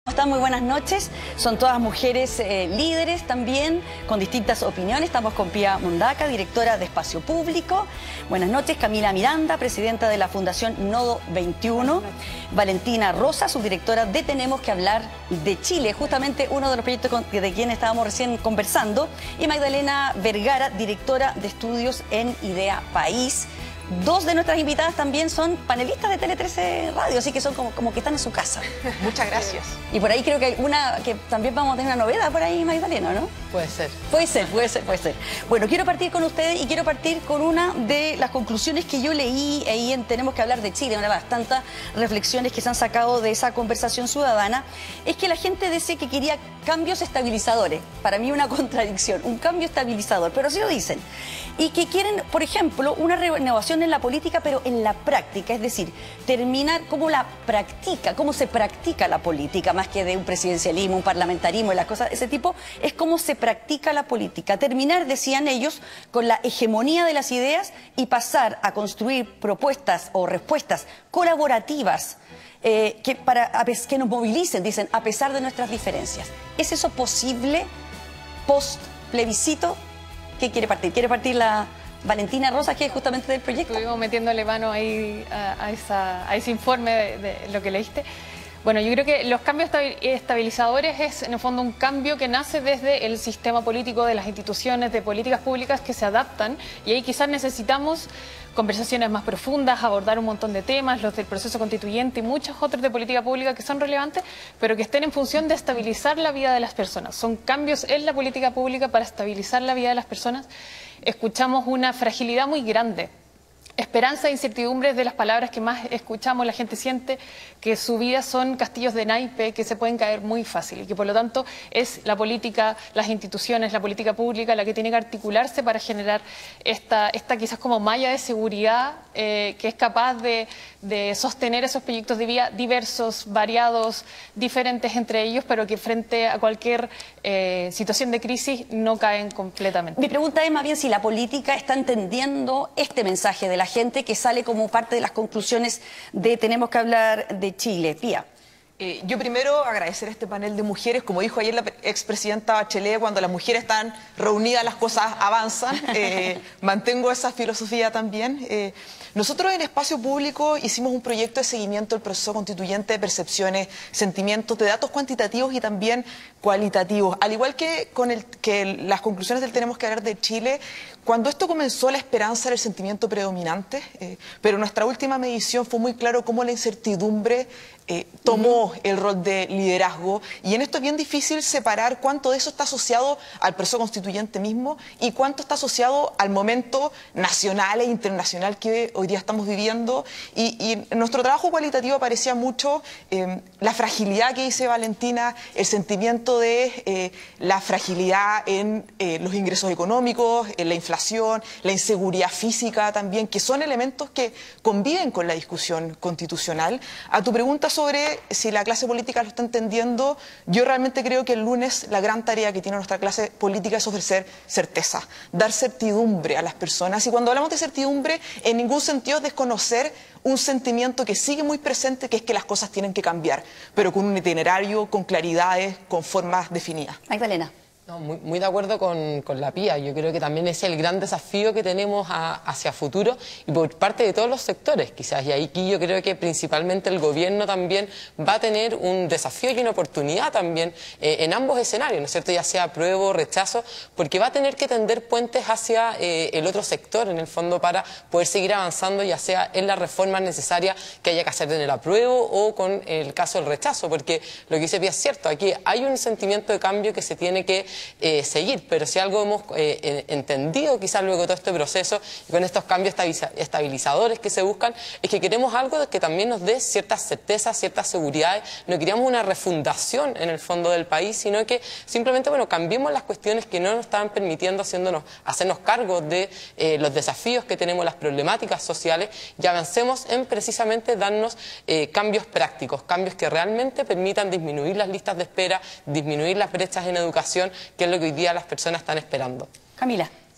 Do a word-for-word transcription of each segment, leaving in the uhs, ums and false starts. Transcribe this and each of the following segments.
Están muy buenas noches, son todas mujeres eh, líderes también, con distintas opiniones. Estamos con Pía Mundaca, directora de Espacio Público. Buenas noches, Camila Miranda, presidenta de la Fundación Nodo veintiuno. Valentina Rosa, subdirectora de Tenemos que Hablar de Chile, justamente uno de los proyectos de quienes estábamos recién conversando. Y Magdalena Vergara, directora de estudios en Idea País. Dos de nuestras invitadas también son panelistas de Tele trece Radio, así que son como, como que están en su casa. Muchas gracias. Y por ahí creo que hay una, que también vamos a tener una novedad por ahí, Magdalena, ¿no? Puede ser. Puede ser, puede ser, puede ser. Bueno, quiero partir con ustedes y quiero partir con una de las conclusiones que yo leí ahí en Tenemos que Hablar de Chile, una de las tantas reflexiones que se han sacado de esa conversación ciudadana, es que la gente decía que quería cambios estabilizadores. Para mí una contradicción, un cambio estabilizador, pero así lo dicen. Y que quieren, por ejemplo, una renovación en la política, pero en la práctica, es decir, terminar cómo la practica, cómo se practica la política, más que de un presidencialismo, un parlamentarismo y las cosas de ese tipo, es cómo se practica la política. Terminar, decían ellos, con la hegemonía de las ideas y pasar a construir propuestas o respuestas colaborativas eh, que, para, que nos movilicen, dicen, a pesar de nuestras diferencias. ¿Es eso posible post plebiscito? ¿Qué quiere partir? ¿Quiere partir la Valentina Rosa, que es justamente del proyecto? Estuvimos metiéndole mano ahí a, a, esa, a ese informe de, de lo que leíste. Bueno, yo creo que los cambios estabilizadores es en el fondo un cambio que nace desde el sistema político, de las instituciones, de políticas públicas que se adaptan, y ahí quizás necesitamos conversaciones más profundas, abordar un montón de temas, los del proceso constituyente y muchos otros de política pública que son relevantes, pero que estén en función de estabilizar la vida de las personas. Son cambios en la política pública para estabilizar la vida de las personas. Escuchamos una fragilidad muy grande. Esperanza e incertidumbre es de las palabras que más escuchamos. La gente siente que su vida son castillos de naipe que se pueden caer muy fácil y que por lo tanto es la política, las instituciones, la política pública la que tiene que articularse para generar esta, esta quizás como malla de seguridad eh, que es capaz de, de sostener esos proyectos de vida diversos, variados, diferentes entre ellos, pero que frente a cualquier eh, situación de crisis no caen completamente. Mi pregunta es más bien si la política está entendiendo este mensaje de la gente que sale como parte de las conclusiones de Tenemos que Hablar de Chile. Pía. Eh, yo primero agradecer a este panel de mujeres. Como dijo ayer la expresidenta Bachelet, cuando las mujeres están reunidas las cosas avanzan. Eh, mantengo esa filosofía también. Eh, nosotros en Espacio Público hicimos un proyecto de seguimiento del proceso constituyente de percepciones, sentimientos, de datos cuantitativos y también cualitativos. Al igual que con el, que las conclusiones del Tenemos que Hablar de Chile, cuando esto comenzó la esperanza era el sentimiento predominante, eh, pero nuestra última medición fue muy claro cómo la incertidumbre eh, tomó el rol de liderazgo, y en esto es bien difícil separar cuánto de eso está asociado al proceso constituyente mismo y cuánto está asociado al momento nacional e internacional que hoy día estamos viviendo. Y, y en nuestro trabajo cualitativo aparecía mucho eh, la fragilidad que dice Valentina, el sentimiento de eh, la fragilidad en eh, los ingresos económicos, en la inflación, la inseguridad física también, que son elementos que conviven con la discusión constitucional. A tu pregunta sobre si la clase política lo está entendiendo, yo realmente creo que el lunes la gran tarea que tiene nuestra clase política es ofrecer certeza, dar certidumbre a las personas. Y cuando hablamos de certidumbre, en ningún sentido es desconocer un sentimiento que sigue muy presente, que es que las cosas tienen que cambiar, pero con un itinerario, con claridades, con formas definidas. Magdalena. No, muy, muy de acuerdo con, con la Pía. Yo creo que también es el gran desafío que tenemos a, hacia futuro y por parte de todos los sectores quizás. Y aquí yo creo que principalmente el gobierno también va a tener un desafío y una oportunidad también eh, en ambos escenarios, ¿no es cierto? Ya sea apruebo o rechazo, porque va a tener que tender puentes hacia eh, el otro sector en el fondo para poder seguir avanzando, ya sea en las reformas necesarias que haya que hacer en el apruebo o con el caso del rechazo, porque lo que dice Pía es cierto, aquí hay un sentimiento de cambio que se tiene que Eh, seguir, pero si algo hemos eh, entendido quizás luego de todo este proceso y con estos cambios estabilizadores que se buscan, es que queremos algo que también nos dé ciertas certezas, ciertas seguridades. No queríamos una refundación en el fondo del país, sino que simplemente, bueno, cambiemos las cuestiones que no nos estaban permitiendo haciéndonos, hacernos cargo de eh, los desafíos que tenemos, las problemáticas sociales, y avancemos en precisamente darnos eh, cambios prácticos, cambios que realmente permitan disminuir las listas de espera, disminuir las brechas en educación, que es lo que hoy día las personas están esperando. Camila.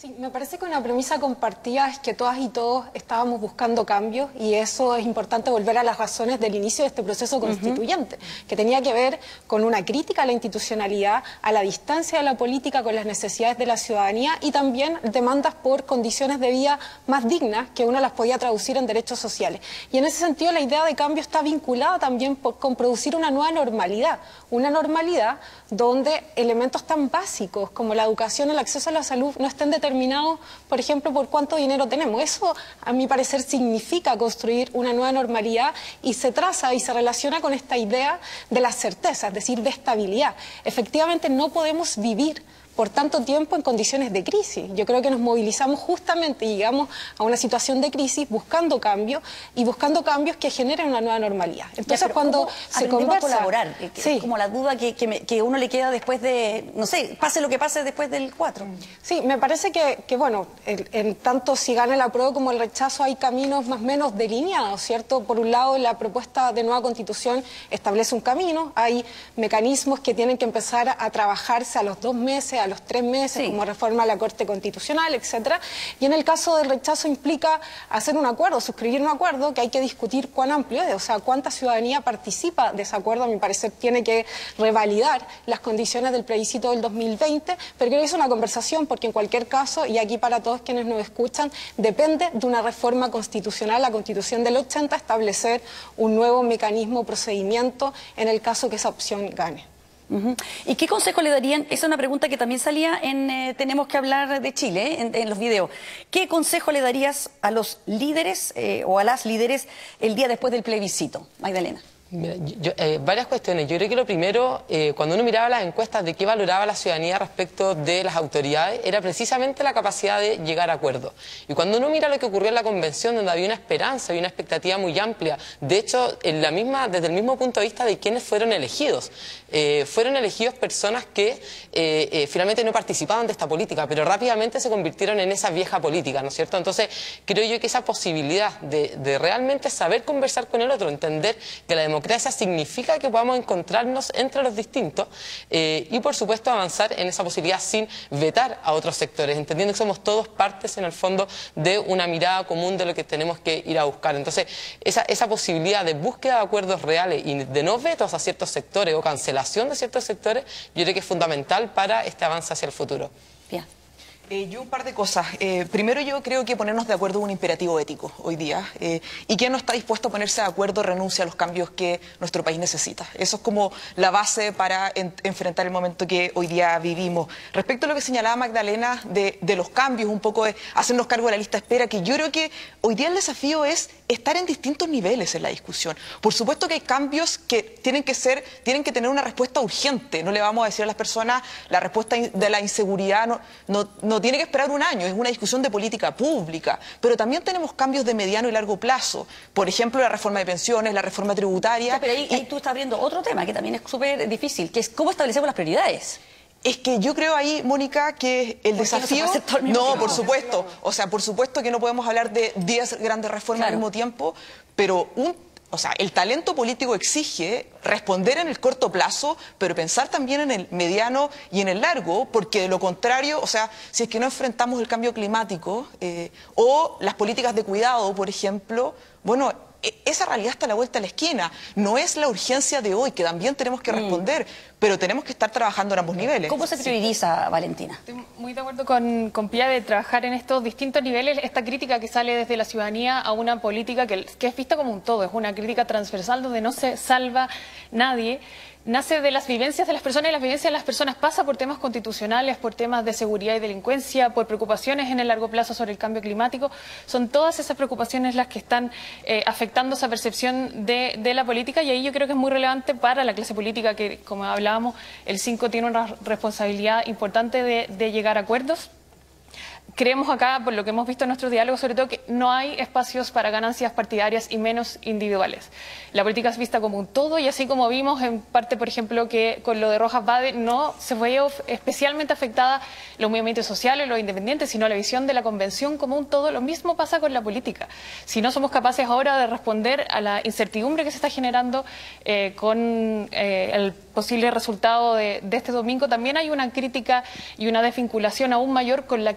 Sí, me parece que una premisa compartida es que todas y todos estábamos buscando cambios y eso es importante volver a las razones del inicio de este proceso constituyente, uh-huh. que tenía que ver con una crítica a la institucionalidad, a la distancia de la política con las necesidades de la ciudadanía y también demandas por condiciones de vida más dignas que uno las podía traducir en derechos sociales. Y en ese sentido la idea de cambio está vinculada también por, con producir una nueva normalidad, una normalidad donde elementos tan básicos como la educación, el acceso a la salud no estén determinados, por ejemplo, por cuánto dinero tenemos. Eso, a mi parecer, significa construir una nueva normalidad y se traza y se relaciona con esta idea de la certeza, es decir, de estabilidad. Efectivamente, no podemos vivir por tanto tiempo en condiciones de crisis. Yo creo que nos movilizamos justamente y llegamos a una situación de crisis buscando cambios y buscando cambios que generen una nueva normalidad. Entonces, ya, cuando se conversa... a colaborar? Sí. Es como la duda que, que, me, que uno le queda después de, no sé, pase lo que pase después del cuatro. Sí, me parece que, que bueno, en, en tanto si gana el apruebo como el rechazo hay caminos más o menos delineados, ¿cierto? Por un lado, la propuesta de nueva Constitución establece un camino, hay mecanismos que tienen que empezar a, a trabajarse a los dos meses, a los tres meses, sí. como reforma a la Corte Constitucional, etcétera. Y en el caso del rechazo implica hacer un acuerdo, suscribir un acuerdo que hay que discutir cuán amplio es, o sea, cuánta ciudadanía participa de ese acuerdo. A mi parecer tiene que revalidar las condiciones del plebiscito del dos mil veinte, pero creo que es una conversación porque en cualquier caso, y aquí para todos quienes nos escuchan, depende de una reforma constitucional, la Constitución del ochenta, establecer un nuevo mecanismo, procedimiento en el caso que esa opción gane. Uh-huh. ¿Y qué consejo le darían? Esa es una pregunta que también salía en eh, Tenemos que hablar de Chile, ¿eh? en, en los videos. ¿Qué consejo le darías a los líderes eh, o a las líderes el día después del plebiscito? Magdalena. Mira, yo, eh, varias cuestiones. Yo creo que lo primero, eh, cuando uno miraba las encuestas de qué valoraba la ciudadanía respecto de las autoridades, era precisamente la capacidad de llegar a acuerdos. Y cuando uno mira lo que ocurrió en la convención, donde había una esperanza y una expectativa muy amplia, de hecho, en la misma, desde el mismo punto de vista de quiénes fueron elegidos, eh, fueron elegidos personas que eh, eh, finalmente no participaban de esta política, pero rápidamente se convirtieron en esa vieja política, ¿no es cierto? Entonces, creo yo que esa posibilidad de, de realmente saber conversar con el otro, entender que la democracia democracia significa que podamos encontrarnos entre los distintos eh, y, por supuesto, avanzar en esa posibilidad sin vetar a otros sectores, entendiendo que somos todos partes, en el fondo, de una mirada común de lo que tenemos que ir a buscar. Entonces, esa, esa posibilidad de búsqueda de acuerdos reales y de no vetos a ciertos sectores o cancelación de ciertos sectores, yo creo que es fundamental para este avance hacia el futuro. Bien. Eh, yo un par de cosas. Eh, primero, yo creo que ponernos de acuerdo es un imperativo ético hoy día. Eh, y quien no está dispuesto a ponerse de acuerdo renuncia a los cambios que nuestro país necesita. Eso es como la base para en, enfrentar el momento que hoy día vivimos. Respecto a lo que señalaba Magdalena de, de los cambios, un poco de hacernos cargo de la lista de espera, que yo creo que hoy día el desafío es estar en distintos niveles en la discusión. Por supuesto que hay cambios que tienen que ser, tienen que tener una respuesta urgente. No le vamos a decir a las personas la respuesta de la inseguridad no, no, no tiene que esperar un año, es una discusión de política pública, pero también tenemos cambios de mediano y largo plazo, por ejemplo la reforma de pensiones, la reforma tributaria. Sí, pero ahí, y... ahí tú estás abriendo otro tema que también es súper difícil, que es cómo establecemos las prioridades. Es que yo creo ahí, Mónica, que el desafío... No, no, por supuesto, o sea, por supuesto que no podemos hablar de diez grandes reformas claro. al mismo tiempo, pero un... O sea, el talento político exige responder en el corto plazo, pero pensar también en el mediano y en el largo, porque de lo contrario, o sea, si es que no enfrentamos el cambio climático eh, o las políticas de cuidado, por ejemplo, bueno, esa realidad está a la vuelta de la esquina. No es la urgencia de hoy, que también tenemos que responder, mm. pero tenemos que estar trabajando en ambos niveles. ¿Cómo se prioriza, Valentina? Estoy muy de acuerdo con, con Pía de trabajar en estos distintos niveles, esta crítica que sale desde la ciudadanía a una política que, que es vista como un todo, es una crítica transversal donde no se salva nadie. Nace de las vivencias de las personas y las vivencias de las personas pasa por temas constitucionales, por temas de seguridad y delincuencia, por preocupaciones en el largo plazo sobre el cambio climático. Son todas esas preocupaciones las que están eh, afectando esa percepción de, de la política y ahí yo creo que es muy relevante para la clase política que, como hablábamos, el cinco tiene una responsabilidad importante de, de llegar a acuerdos. Creemos acá, por lo que hemos visto en nuestros diálogos, sobre todo que no hay espacios para ganancias partidarias y menos individuales. La política es vista como un todo y así como vimos en parte, por ejemplo, que con lo de Rojas Bade no se fue especialmente afectada los movimientos sociales, los independientes, sino la visión de la convención como un todo. Lo mismo pasa con la política. Si no somos capaces ahora de responder a la incertidumbre que se está generando eh, con eh, el posible resultado de, de este domingo, también hay una crítica y una desvinculación aún mayor con la clase política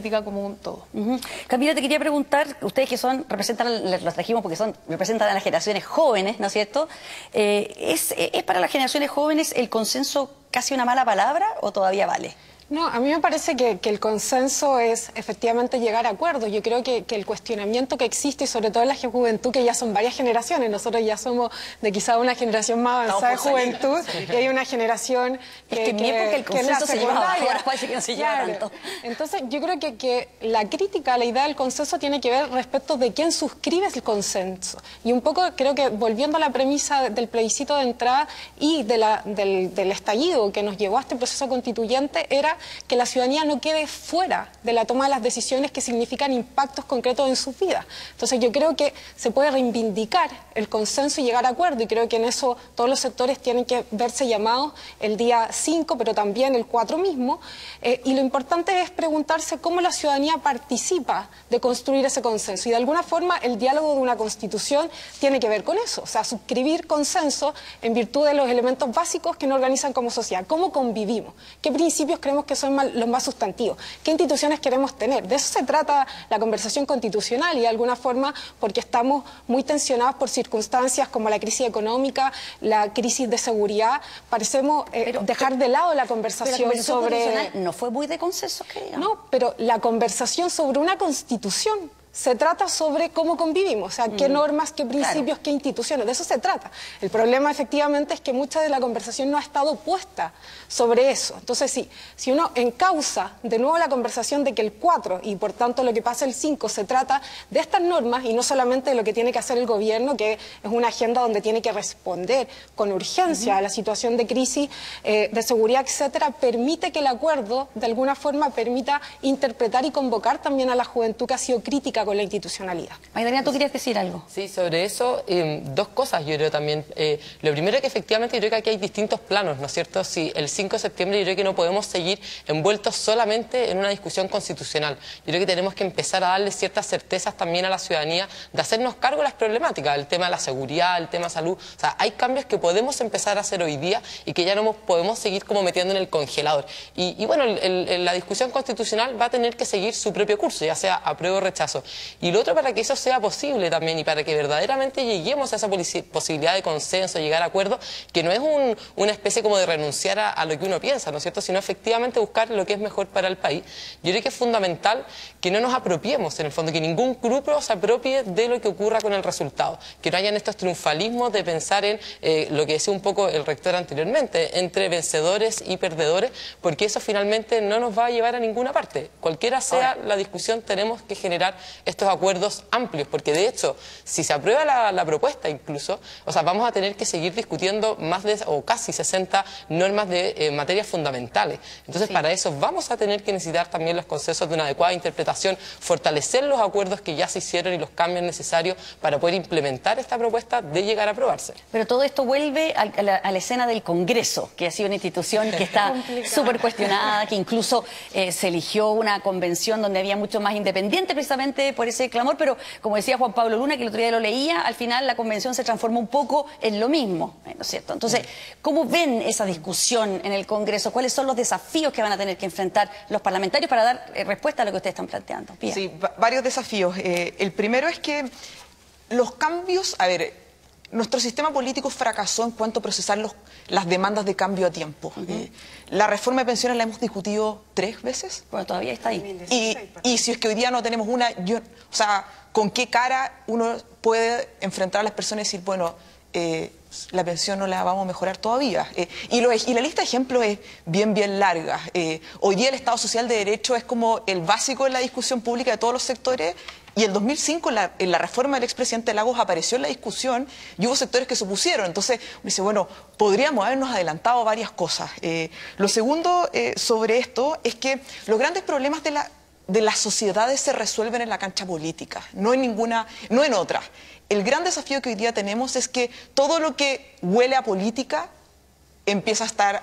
política como un todo. Uh-huh. Camila, te quería preguntar, ustedes que son, representan, los trajimos porque son, representan a las generaciones jóvenes, ¿no es cierto? Eh, ¿es, ¿Es para las generaciones jóvenes el consenso casi una mala palabra o todavía vale? No, a mí me parece que, que el consenso es efectivamente llegar a acuerdos. Yo creo que, que el cuestionamiento que existe, y sobre todo en la juventud, que ya son varias generaciones, nosotros ya somos de quizá una generación más avanzada de juventud, sí. Y hay una generación que, es que en mi época el consenso se llevaba, ahora parece que no se lleva claro. tanto. Entonces yo creo que, que la crítica a la idea del consenso tiene que ver respecto de quién suscribe el consenso. Y un poco creo que volviendo a la premisa del plebiscito de entrada y de la, del, del estallido que nos llevó a este proceso constituyente, era que la ciudadanía no quede fuera de la toma de las decisiones que significan impactos concretos en sus vidas. Entonces yo creo que se puede reivindicar el consenso y llegar a acuerdo, y creo que en eso todos los sectores tienen que verse llamados el día cinco, pero también el cuatro mismo, eh, y lo importante es preguntarse cómo la ciudadanía participa de construir ese consenso, y de alguna forma el diálogo de una constitución tiene que ver con eso, o sea, suscribir consenso en virtud de los elementos básicos que nos organizan como sociedad, cómo convivimos, qué principios creemos que son los más sustantivos, qué instituciones queremos tener. De eso se trata la conversación constitucional, y de alguna forma porque estamos muy tensionados por circunstancias como la crisis económica, la crisis de seguridad, parecemos eh, pero, dejar de lado la conversación, pero la conversación sobre... constitucional no fue muy de consenso, querida. No, pero la conversación sobre una constitución se trata sobre cómo convivimos, o sea, qué normas, qué principios, claro. qué instituciones, de eso se trata. El problema efectivamente es que mucha de la conversación no ha estado puesta sobre eso. Entonces, sí, si uno encausa de nuevo la conversación de que el cuatro y por tanto lo que pasa el cinco se trata de estas normas y no solamente de lo que tiene que hacer el gobierno, que es una agenda donde tiene que responder con urgencia uh-huh. a la situación de crisis, eh, de seguridad, etcétera, permite que el acuerdo de alguna forma permita interpretar y convocar también a la juventud que ha sido crítica con la institucionalidad. Magdalena, ¿tú querías decir algo? Sí, sobre eso, eh, dos cosas yo creo también. Eh, lo primero es que efectivamente yo creo que aquí hay distintos planos, ¿no es cierto? Si el cinco de septiembre yo creo que no podemos seguir envueltos solamente en una discusión constitucional. Yo creo que tenemos que empezar a darle ciertas certezas también a la ciudadanía de hacernos cargo de las problemáticas, el tema de la seguridad, el tema de salud. O sea, hay cambios que podemos empezar a hacer hoy día y que ya no podemos seguir como metiendo en el congelador. Y, y bueno, el, el, la discusión constitucional va a tener que seguir su propio curso, ya sea apruebo o rechazo. Y lo otro, para que eso sea posible también y para que verdaderamente lleguemos a esa posibilidad de consenso, llegar a acuerdos, que no es un, una especie como de renunciar a, a lo que uno piensa, ¿no es cierto?, sino efectivamente buscar lo que es mejor para el país. Yo creo que es fundamental que no nos apropiemos, en el fondo, que ningún grupo se apropie de lo que ocurra con el resultado, que no hayan estos triunfalismos de pensar en eh, lo que decía un poco el rector anteriormente, entre vencedores y perdedores, porque eso finalmente no nos va a llevar a ninguna parte. Cualquiera sea Ahora. la discusión, tenemos que generar estos acuerdos amplios, porque de hecho, si se aprueba la, la propuesta incluso, o sea, vamos a tener que seguir discutiendo más de, o casi sesenta normas de eh, materias fundamentales. Entonces, sí. para eso vamos a tener que necesitar también los consensos de una adecuada interpretación, fortalecer los acuerdos que ya se hicieron y los cambios necesarios para poder implementar esta propuesta de llegar a aprobarse. Pero todo esto vuelve a, a, la, a la escena del Congreso, que ha sido una institución que está súper cuestionada, que incluso eh, se eligió una convención donde había mucho más independiente precisamente por ese clamor, pero como decía Juan Pablo Luna, que el otro día lo leía, al final la convención se transformó un poco en lo mismo, ¿no es cierto? Entonces, ¿cómo ven esa discusión en el Congreso? ¿Cuáles son los desafíos que van a tener que enfrentar los parlamentarios para dar eh, respuesta a lo que ustedes están planteando? Pía. Sí, varios desafíos. Eh, el primero es que los cambios, a ver, nuestro sistema político fracasó en cuanto a procesar los, las demandas de cambio a tiempo. Uh-huh. eh, la reforma de pensiones la hemos discutido tres veces. Bueno, todavía está ahí. Y, y si es que hoy día no tenemos una, yo, o sea, ¿con qué cara uno puede enfrentar a las personas y decir, bueno, eh, la pensión no la vamos a mejorar todavía? Eh, y, lo, y la lista de ejemplos es bien, bien larga. Eh, hoy día el Estado Social de Derecho es como el básico en la discusión pública de todos los sectores. Y en dos mil cinco, en la, en la reforma del expresidente Lagos apareció en la discusión y hubo sectores que se opusieron. Entonces, me dice, bueno, podríamos habernos adelantado varias cosas. Eh, lo segundo eh, sobre esto es que los grandes problemas de, la, de las sociedades se resuelven en la cancha política, no en ninguna, no en otra. El gran desafío que hoy día tenemos es que todo lo que huele a política empieza a estar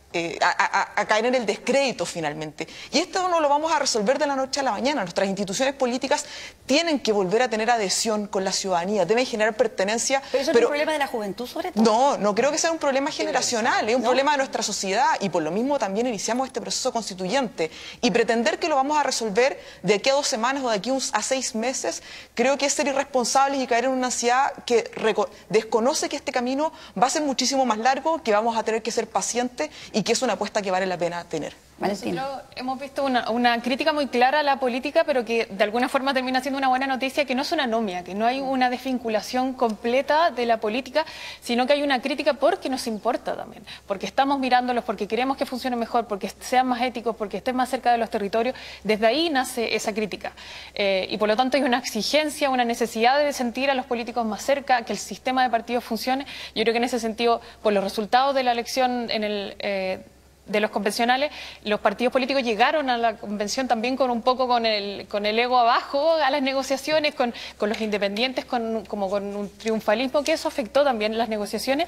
Eh, a, a, a caer en el descrédito finalmente. Y esto no lo vamos a resolver de la noche a la mañana. Nuestras instituciones políticas tienen que volver a tener adhesión con la ciudadanía, deben generar pertenencia. ¿Pero eso pero, es un problema de la juventud sobre todo? No, no creo que sea un problema generacional, es un ¿No? problema de nuestra sociedad, y por lo mismo también iniciamos este proceso constituyente. Y pretender que lo vamos a resolver de aquí a dos semanas o de aquí a seis meses, creo que es ser irresponsables y caer en una ansiedad que desconoce que este camino va a ser muchísimo más largo, que vamos a tener que ser pacientes y que es una apuesta que vale la pena tener. Nosotros hemos visto una, una crítica muy clara a la política, pero que de alguna forma termina siendo una buena noticia, que no es una anomia, que no hay una desvinculación completa de la política, sino que hay una crítica porque nos importa también, porque estamos mirándolos, porque queremos que funcione mejor, porque sean más éticos, porque estén más cerca de los territorios. Desde ahí nace esa crítica. Eh, y por lo tanto hay una exigencia, una necesidad de sentir a los políticos más cerca, que el sistema de partidos funcione. Yo creo que en ese sentido, por los resultados de la elección en el... Eh, de los convencionales, los partidos políticos llegaron a la convención también con un poco con el, con el ego abajo a las negociaciones, con, con los independientes, con, como con un triunfalismo, que eso afectó también las negociaciones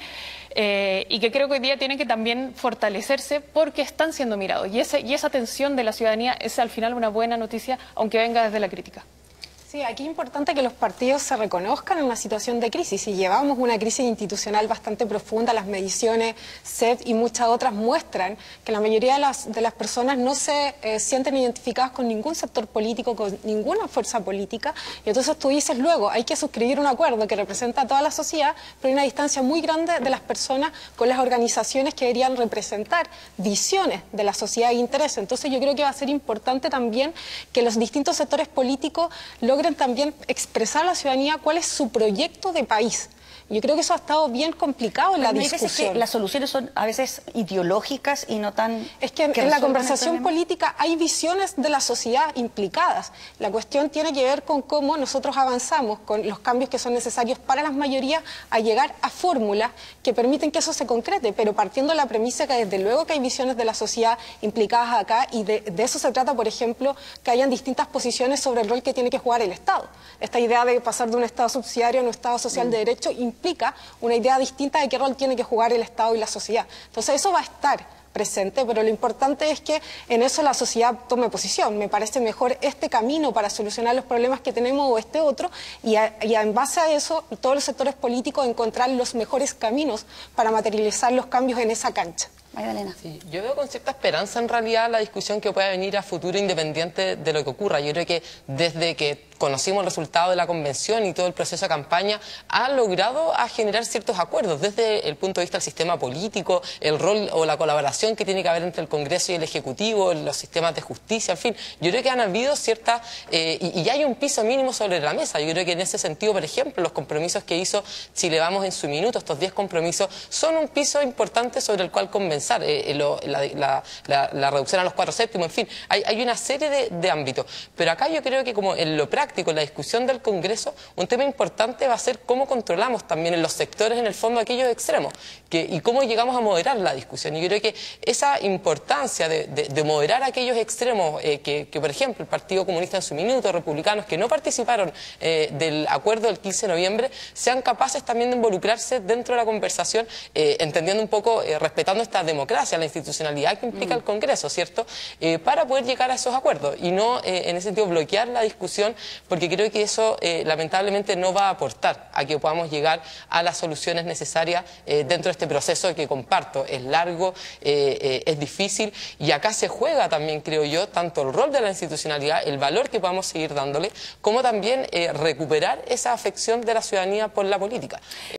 eh, y que creo que hoy día tienen que también fortalecerse porque están siendo mirados. Y, ese, y esa atención de la ciudadanía es al final una buena noticia, aunque venga desde la crítica. Sí, aquí es importante que los partidos se reconozcan en una situación de crisis. Y llevamos una crisis institucional bastante profunda, las mediciones C E P y muchas otras muestran que la mayoría de las, de las personas no se eh, sienten identificadas con ningún sector político, con ninguna fuerza política. Y entonces tú dices luego, hay que suscribir un acuerdo que representa a toda la sociedad, pero hay una distancia muy grande de las personas con las organizaciones que deberían representar visiones de la sociedad e intereses. Entonces yo creo que va a ser importante también que los distintos sectores políticos logren también expresar a la ciudadanía cuál es su proyecto de país. Yo creo que eso ha estado bien complicado en la discusión. Hay veces que las soluciones son a veces ideológicas y no tan... Es que en, en la conversación política hay visiones de la sociedad implicadas. La cuestión tiene que ver con cómo nosotros avanzamos, con los cambios que son necesarios para las mayorías, a llegar a fórmulas que permiten que eso se concrete, pero partiendo de la premisa que desde luego que hay visiones de la sociedad implicadas acá, y de, de eso se trata, por ejemplo, que hayan distintas posiciones sobre el rol que tiene que jugar el Estado. Esta idea de pasar de un Estado subsidiario a un Estado social mm. de derecho implica una idea distinta de qué rol tiene que jugar el Estado y la sociedad. Entonces eso va a estar presente, pero lo importante es que en eso la sociedad tome posición. Me parece mejor este camino para solucionar los problemas que tenemos o este otro, y, a, y a, en base a eso todos los sectores políticos encontrar los mejores caminos para materializar los cambios en esa cancha. Magdalena. Sí, yo veo con cierta esperanza en realidad la discusión que pueda venir a futuro, independiente de lo que ocurra. Yo creo que desde que conocimos el resultado de la convención y todo el proceso de campaña, ha logrado a generar ciertos acuerdos desde el punto de vista del sistema político, el rol o la colaboración que tiene que haber entre el Congreso y el Ejecutivo, los sistemas de justicia, en fin. Yo creo que han habido ciertas, eh, y, y hay un piso mínimo sobre la mesa. Yo creo que en ese sentido, por ejemplo, los compromisos que hizo Chile Vamos en su minuto, estos diez compromisos, son un piso importante sobre el cual convencer. Eh, lo, la, la, la, la reducción a los cuatro séptimos, en fin, hay, hay una serie de, de ámbitos. Pero acá yo creo que como en lo práctico, en la discusión del Congreso, un tema importante va a ser cómo controlamos también en los sectores, en el fondo, aquellos extremos, que, y cómo llegamos a moderar la discusión. Y yo creo que esa importancia de, de, de moderar aquellos extremos, eh, que, que por ejemplo el Partido Comunista en su minuto, republicanos que no participaron eh, del acuerdo del quince de noviembre, sean capaces también de involucrarse dentro de la conversación, eh, entendiendo un poco, eh, respetando esta democracia, la institucionalidad que implica mm. el Congreso, ¿cierto? Eh, para poder llegar a esos acuerdos y no, eh, en ese sentido, bloquear la discusión, porque creo que eso eh, lamentablemente no va a aportar a que podamos llegar a las soluciones necesarias eh, dentro de este proceso que comparto. Es largo, eh, eh, es difícil, y acá se juega también, creo yo, tanto el rol de la institucionalidad, el valor que podamos seguir dándole, como también eh, recuperar esa afección de la ciudadanía por la política.